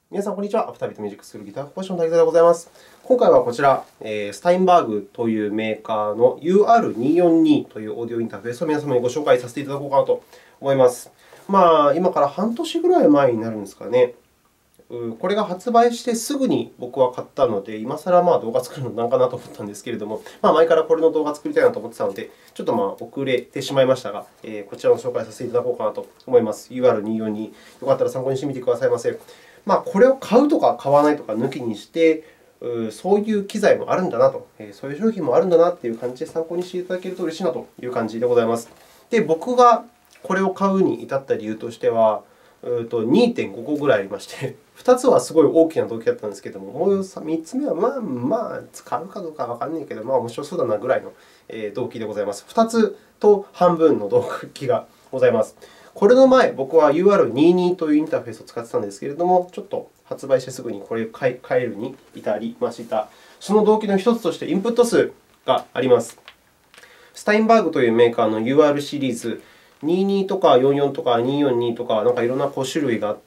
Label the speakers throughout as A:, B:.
A: 皆さん、こんにちは。アフタービートミュージックスクールギター講師の滝沢でございます。今回はこちら、スタインバーグというメーカーの UR242 というオーディオインターフェースを皆様にご紹介させていただこうかなと思います。今から半年ぐらい前になるんですかね。これが発売してすぐに僕は買ったので、今更動画作るのなんかなと思ったんですけれども、前からこれの動画を作りたいなと思っていたので、ちょっと遅れてしまいましたが、こちらを紹介させていただこうかなと思います。UR242。よかったら参考にしてみてくださいませ。これを買うとか買わないとか抜きにして、そういう機材もあるんだなと、そういう商品もあるんだなという感じで参考にしていただけると嬉しいなという感じでございます。で、僕がこれを買うに至った理由としては、2.5 個ぐらいありまして、2つはすごい大きな動機だったんですけれども、もう3つ目は使うかどうかわからないけど、面白そうだなぐらいの動機でございます。2つと半分の動機がございます。これの前、僕は UR22 というインターフェースを使っていたんですけれども、ちょっと発売してすぐにこれを変えるに至りました。その動機の1つとして、インプット数があります。スタインバーグというメーカーの UR シリーズ、22とか44とか242とか、いろんな種類があって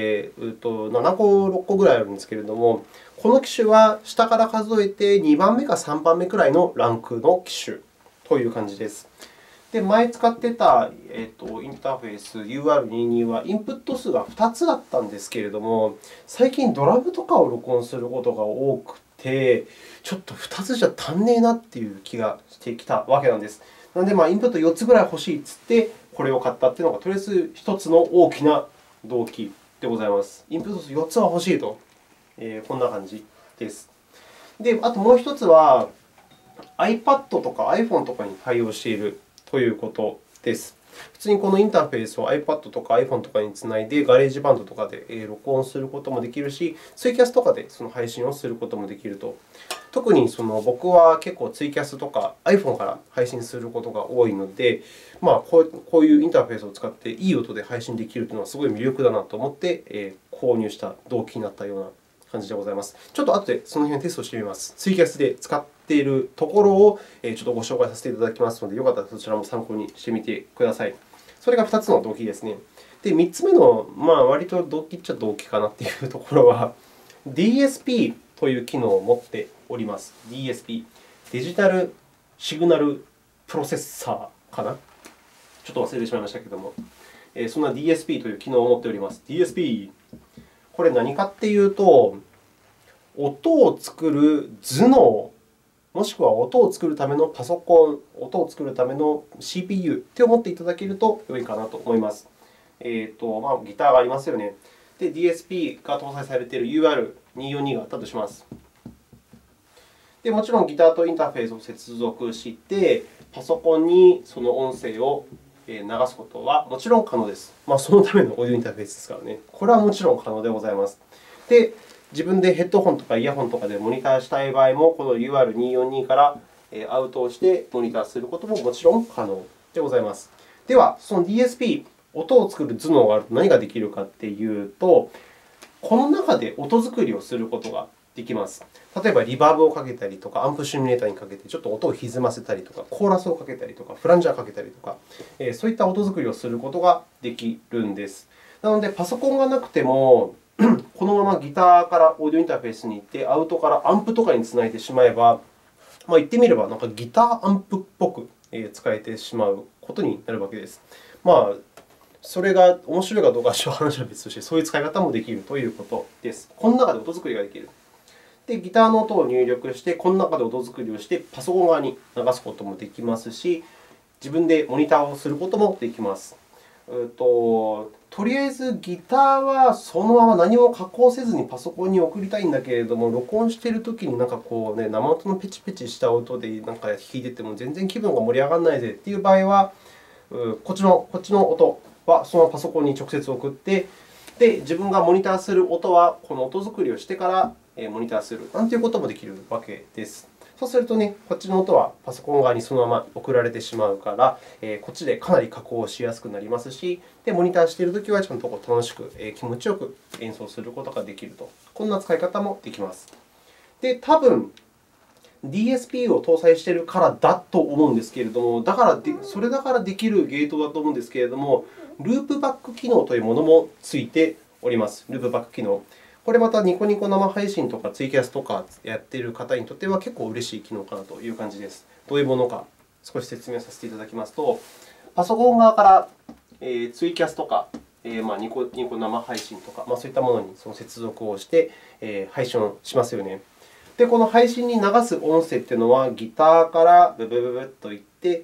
A: 、7個、6個ぐらいあるんですけれども、この機種は下から数えて2番目か3番目くらいのランクの機種という感じです。で、前使っていたインターフェース UR22 はインプット数が2つだったんですけれども、最近ドラムとかを録音することが多くて、ちょっと2つじゃ足んねえなという気がしてきたわけなんです。なので、インプット4つぐらい欲しいと言って、これを買ったというのが、とりあえず1つの大きな動機でございます。インプット数4つは欲しいと、こんな感じです。で、あともう1つは、iPad とか iPhone とかに対応しているということです。普通にこのインターフェースを iPad とか iPhone とかにつないで、ガレージバンドとかで録音することもできるし、ツイキャスとかでその配信をすることもできると。特に僕は結構ツイキャスとか iPhone から配信することが多いので、こういうインターフェースを使っていい音で配信できるというのはすごい魅力だなと思って、購入した動機になったような感じでございます。ちょっと後でその辺テストしてみます。ツイキャスで使っているところをちょっとご紹介させていただきますので、よかったらそちらも参考にしてみてください。それが2つの動機ですね。で、3つ目の、割と動機っちゃ動機かなというところは、DSP という機能を持っております。DSP、デジタルシグナルプロセッサーかな。ちょっと忘れてしまいましたけれども、そんな DSP という機能を持っております。DSP、これ何かというと、音を作る頭脳、もしくは音を作るためのパソコン、音を作るための CPU と思っていただけると良いかなと思います。ギターがありますよね。で、DSP が搭載されている UR242 があったとします。で、もちろんギターとインターフェースを接続して、パソコンにその音声を流すことはもちろん可能です。そのためのオーディオインターフェースですからね。これはもちろん可能でございます。で、自分でヘッドホンとかイヤホンとかでモニターしたい場合も、この UR242 からアウトをしてモニターすることももちろん可能でございます。では、その DSP、音を作る頭脳があると何ができるかというと、この中で音作りをすることができます。例えば、リバーブをかけたりとか、アンプシミュレーターにかけてちょっと音を歪ませたりとか、コーラスをかけたりとか、フランジャーをかけたりとか、そういった音作りをすることができるんです。なので、パソコンがなくても、このままギターからオーディオインターフェースに行って、アウトからアンプとかにつないでしまえば、言ってみればギターアンプっぽく使えてしまうことになるわけです。それが面白いかどうかは話は別として、そういう使い方もできるということです。この中で音作りができる。で、ギターの音を入力して、この中で音作りをして、パソコン側に流すこともできますし、自分でモニターをすることもできます。とりあえずギターはそのまま何も加工せずにパソコンに送りたいんだけれども、録音しているときに生音のペチペチした音で弾いてても全然気分が盛り上がらないぜという場合は、こっちの音はそのパソコンに直接送って、で、自分がモニターする音はこの音作りをしてからモニターするなんていうこともできるわけです。そうするとこっちの音はパソコン側にそのまま送られてしまうから、こっちでかなり加工しやすくなりますし、でモニターしているときはちゃんと楽しく、気持ちよく演奏することができると。こんな使い方もできます。で、多分 DSP を搭載しているからだと思うんですけれども、それだからできるゲートだと思うんですけれども、ループバック機能というものもついております。ループバック機能。 これまたニコニコ生配信とかツイキャスとかやっている方にとっては結構嬉しい機能かなという感じです。どういうものか少し説明させていただきますと、パソコン側からツイキャスとかニコ生配信とか、そういったものにその接続をして配信をしますよね。で、この配信に流す音声というのは、ギターからブブブブッといって、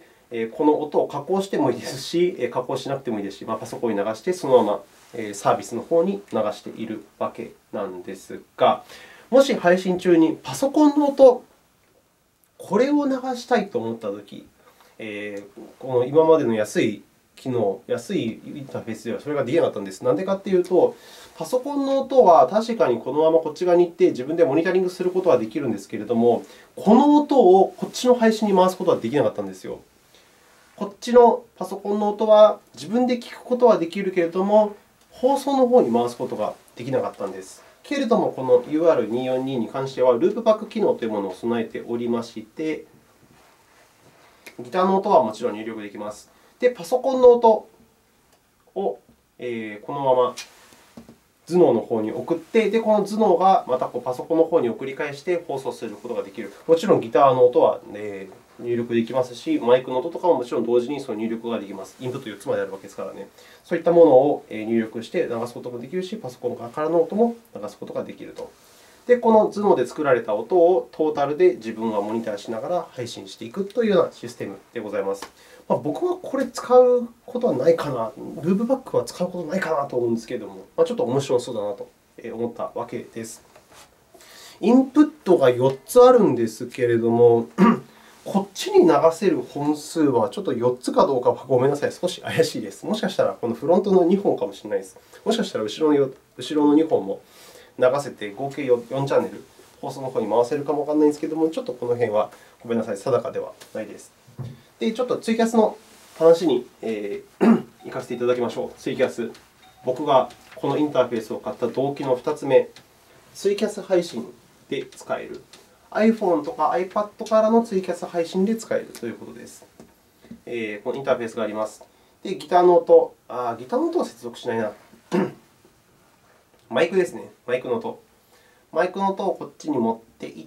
A: この音を加工してもいいですし、加工しなくてもいいですし、パソコンに流して、そのままサービスの方に流しているわけなんですが、もし配信中にパソコンの音、これを流したいと思ったとき、この今までの安い機能、安いインターフェースではそれができなかったんです。なんでかというと、パソコンの音は確かにこのままこっち側に行って自分でモニタリングすることはできるんですけれども、この音をこっちの配信に回すことはできなかったんですよ。こっちのパソコンの音は自分で聞くことはできるけれども、放送の方に回すことができなかったんです。けれども、この UR242 に関しては、ループバック機能というものを備えておりまして、ギターの音はもちろん入力できます。で、パソコンの音をこのまま頭脳の方に送って、でこの頭脳がまたパソコンの方に送り返して放送することができる。もちろんギターの音は入力できますし、マイクの音とかももちろん同時にその入力ができます。インプット4つまであるわけですからね。そういったものを入力して流すこともできるし、パソコンからの音も流すことができると。で、この頭脳で作られた音をトータルで自分がモニターしながら配信していくというようなシステムでございます。僕はこれ使うことはないかな、ループバックは使うことないかなと思うんですけれども、ちょっと面白そうだなと思ったわけです。インプットが4つあるんですけれども、こっちに流せる本数はちょっと4つかどうかはごめんなさい、少し怪しいです。もしかしたらこのフロントの2本かもしれないです。もしかしたら後ろの2本も流せて、合計 4チャンネル、放送の方に回せるかもわからないんですけれども、ちょっとこの辺はごめんなさい、定かではないです。で、ちょっとツイキャスの話に行かせていただきましょう。ツイキャス。僕がこのインターフェースを買った動機の2つ目、ツイキャス配信で使える。iPhone とか iPad からのツイキャス配信で使えるということです。このインターフェースがあります。で、ギターの音。ギターの音は接続しないな。マイクですね。マイクの音。マイクの音をこっちに持っていって、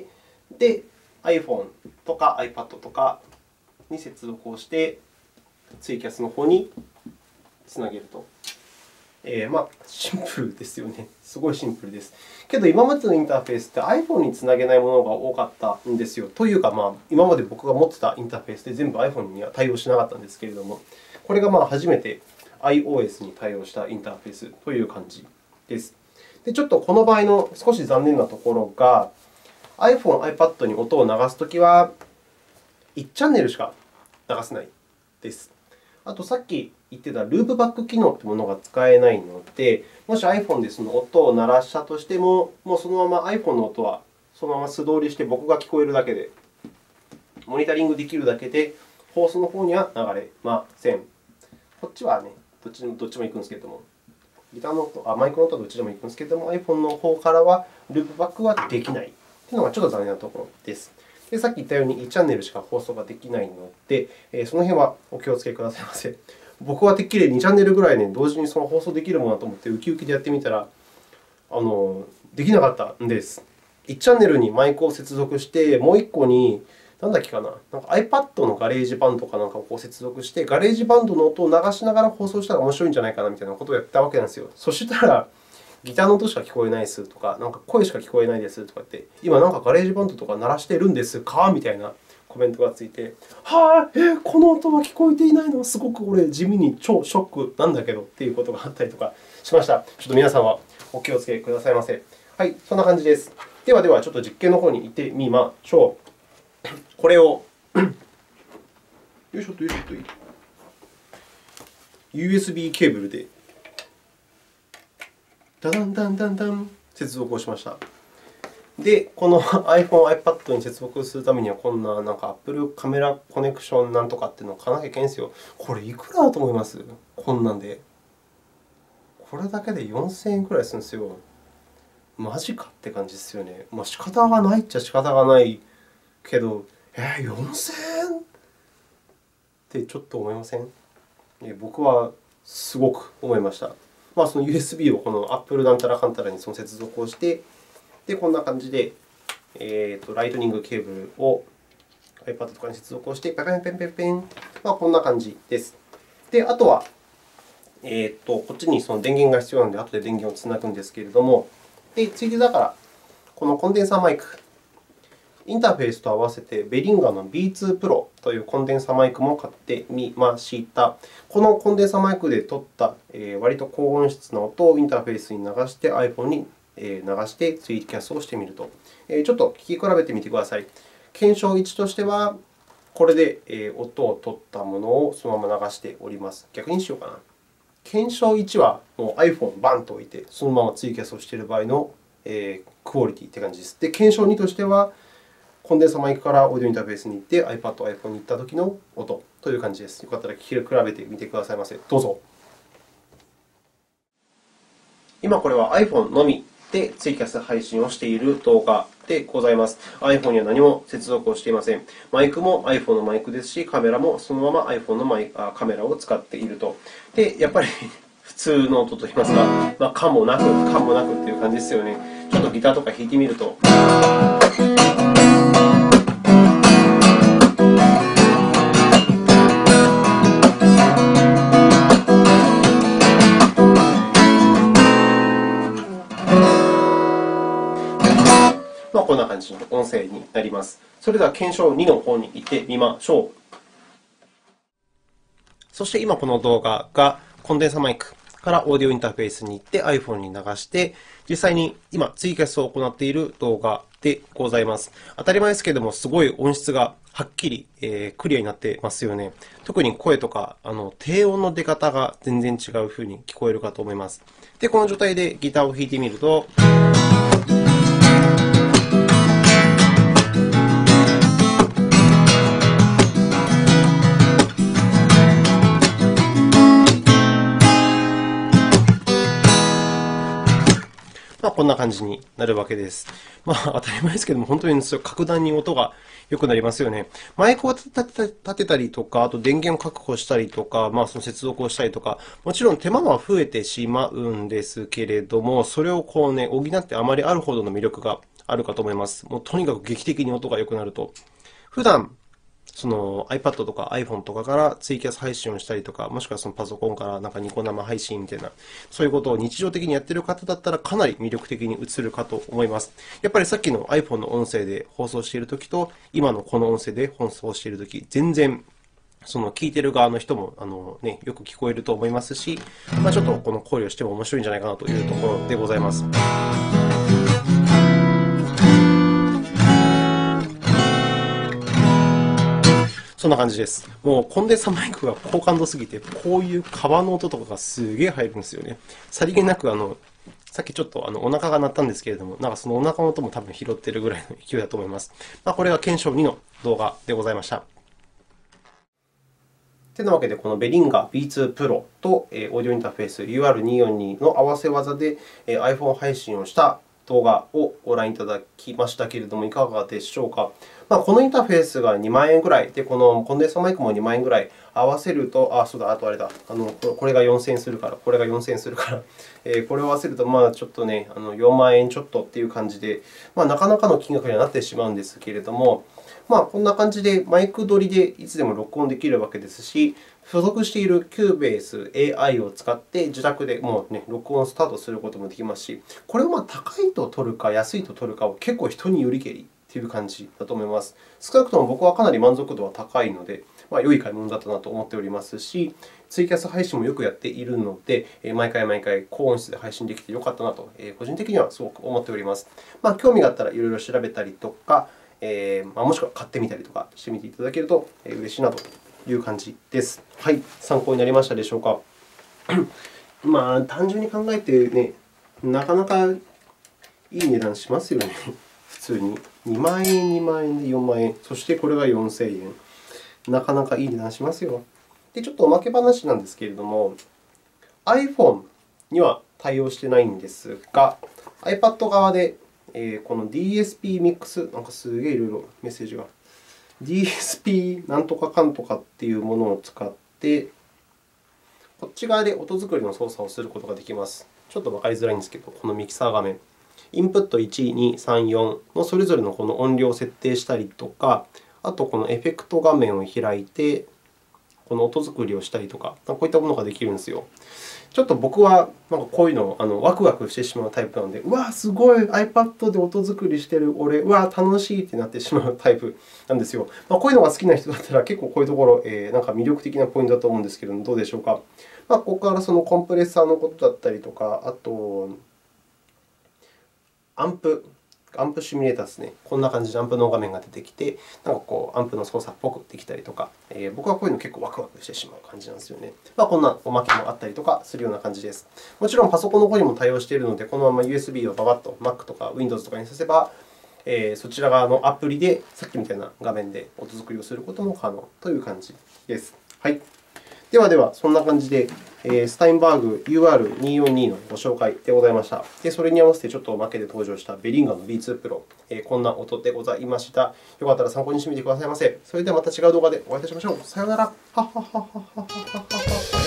A: で、iPhone とか iPad とかに接続をして、ツイキャスの方につなげると。シンプルですよね。すごいシンプルです。けど、今までのインターフェースって iPhone につなげないものが多かったんですよ。というか、今まで僕が持ってたインターフェースで全部 iPhone には対応しなかったんですけれども、これが初めて iOS に対応したインターフェースという感じです。で、ちょっとこの場合の少し残念なところが、iPhone、iPad に音を流すときは、1チャンネルしか流せないです。あと、さっき言ってたループバック機能というものが使えないので、もし iPhone でその音を鳴らしたとしても、もうそのまま iPhone の音はそのまま素通りして僕が聞こえるだけで、モニタリングできるだけで、放送の方には流れません。こっちはどっちも行くんですけれども、ギターの音、マイクの音はどっちでも行くんですけれども、iPhone の方からはループバックはできないというのがちょっと残念なところです。で、さっき言ったように1チャンネルしか放送ができないので、その辺はお気をつけくださいませ。僕はてっきり2チャンネルぐらい同時にその放送できるものだと思ってウキウキでやってみたら、できなかったんです。1チャンネルにマイクを接続して、もう1個になんだっけかな、iPad のガレージバンドかなんかを接続して、ガレージバンドの音を流しながら放送したら面白いんじゃないかなみたいなことをやったわけなんですよ。そしたら、ギターの音しか聞こえないですとか、声しか聞こえないですとかって、今ガレージバンドとか鳴らしてるんですかみたいなコメントがついて、この音は聞こえていないのはすごく俺、地味に超ショックなんだけどということがあったりとかしました。ちょっと皆さんはお気をつけくださいませ。はい、そんな感じです。では、ちょっと実験の方に行ってみましょう。これをよいしょとよいしょと USB ケーブルでダダンダンダンダン接続をしました。で、この iPhone、iPad に接続するためには、こんなApple カメラコネクションなんとかっていうのを買わなきゃいけないんですよ。これ、いくらだと思います？こんなんで。これだけで4000円くらいするんですよ。マジかって感じですよね。仕方がないっちゃ仕方がないけど、4000円ってちょっと思いません？僕はすごく思いました。 その USB をこの Apple なんたらかんたらにその接続をして、でこんな感じで、ライトニングケーブルを iPad とかに接続をして、ペペンペンペンペン、こんな感じです。で、あとは、こっちにその電源が必要なので、後で電源をつなぐんですけれども、でついでだから、このコンデンサーマイク、インターフェースと合わせてベリンガーの B2 Pro というコンデンサーマイクも買ってみました。このコンデンサーマイクで撮った割と高音質な音をインターフェースに流して iPhone に流してツイキャスをしてみると。ちょっと聞き比べてみてください。検証1としては、これで音を取ったものをそのまま流しております。逆にしようかな。検証1はもう iPhone をバンと置いて、そのままツイキャスをしている場合のクオリティという感じです。で、検証2としては、コンデンサーマイクからオーディオインターフェースに行って、iPad、iPhone に行ったときの音という感じです。よかったら聞き比べてみてくださいませ。どうぞ。今、これは iPhone のみでツイキャス配信をしている動画でございます。iPhone には何も接続をしていません。マイクも iPhone のマイクですし、カメラもそのまま iPhone のカメラを使っていると。で、やっぱり普通の音といいますか、可もなく、可もなくという感じですよね。ちょっとギターとか弾いてみると。こんな感じの音声になります。それでは検証2の方に行ってみましょう。そして今この動画がコンデンサマイクからオーディオインターフェースに行って iPhone に流して、実際に今ツイキャスを行っている動画でございます。当たり前ですけれども、すごい音質がはっきり、クリアになってますよね。特に声とか低音の出方が全然違うふうに聞こえるかと思います。で、この状態でギターを弾いてみると、こんな感じになるわけです。当たり前ですけども、本当に格段に音が良くなりますよね。マイクを立てたりとか、あと電源を確保したりとか、その接続をしたりとか、もちろん手間は増えてしまうんですけれども、それを補ってあまりあるほどの魅力があるかと思います。もうとにかく劇的に音が良くなると。普段その iPad とか iPhone とかからツイキャス配信をしたりとか、もしくはそのパソコンからニコ生配信みたいな、そういうことを日常的にやっている方だったらかなり魅力的に映るかと思います。やっぱりさっきの iPhone の音声で放送しているときと、今のこの音声で放送しているとき、全然その聞いている側の人もよく聞こえると思いますし、ちょっとこの考慮しても面白いんじゃないかなというところでございます。そんな感じです。もうコンデンサマイクが高感度すぎて、こういう川の音とかがすげえ入るんですよね。さりげなくさっきちょっとお腹が鳴ったんですけれども、そのお腹の音も多分拾ってるぐらいの勢いだと思います。これが検証2の動画でございました。てなわけで、このベリンガー B2 Pro とオーディオインターフェース UR242 の合わせ技で iPhone 配信をした動画をご覧いただきましたけれども、いかがでしょうか。このインターフェースが2万円ぐらいで、このコンデンサーマイクも2万円ぐらい合わせると、そうだ、あとあれだ、これが4000円するから、これが4000円するから、これを合わせると、ちょっとね、4万円ちょっとという感じで、なかなかの金額にはなってしまうんですけれども、こんな感じでマイク取りでいつでも録音できるわけですし、付属している Cubase AI を使って自宅でもう録音をスタートすることもできますし、これを高いと取るか安いと取るかを結構人によりけりという感じだと思います。少なくとも僕はかなり満足度は高いので、良い買い物だったなと思っておりますし、ツイキャス配信もよくやっているので、毎回毎回高音質で配信できてよかったなと、個人的にはすごく思っております。興味があったらいろいろ調べたりとか、もしくは買ってみたりとかしてみていただけると嬉しいなという感じです。はい、参考になりましたでしょうか。単純に考えてね、なかなかいい値段しますよね。普通に。2万円、2万円で4万円、そしてこれが4000円。なかなかいい値段しますよ。で、ちょっとおまけ話なんですけれども、iPhone には対応してないんですが、iPad 側でこの DSP Mix、すげえいろいろメッセージが。DSP なんとかかんとかっていうものを使って、 こっち側で音作りの操作をすることができます。ちょっとわかりづらいんですけど、このミキサー画面、インプット1、2、3、4のそれぞれのこの音量を設定したりとか、あとこのエフェクト画面を開いて、この音作りをしたりとか、こういったものができるんですよ。ちょっと僕はこういうのワクワクしてしまうタイプなので、うわ、すごい iPad で音作りしてる俺、うわ、楽しいってなってしまうタイプなんですよ。こういうのが好きな人だったら、結構こういうところ、魅力的なポイントだと思うんですけれども、どうでしょうか。ここからそのコンプレッサーのことだったりとか、あと、アンプシミュレーターですね。こんな感じでアンプの画面が出てきて、アンプの操作っぽくできたりとか、僕はこういうの結構ワクワクしてしまう感じなんですよね。こんなおまけもあったりとかするような感じです。もちろんパソコンの方にも対応しているので、このまま USB をババッと Mac とか Windows とかにさせば、そちら側のアプリでさっきみたいな画面で音作りをすることも可能という感じです。はい。では、そんな感じで、スタインバーグ UR242 のご紹介でございました。それに合わせてちょっとおまけで登場したベリンガーの B2 Pro、こんな音でございました。よかったら参考にしてみてくださいませ。それではまた違う動画でお会いいたしましょう。さようなら。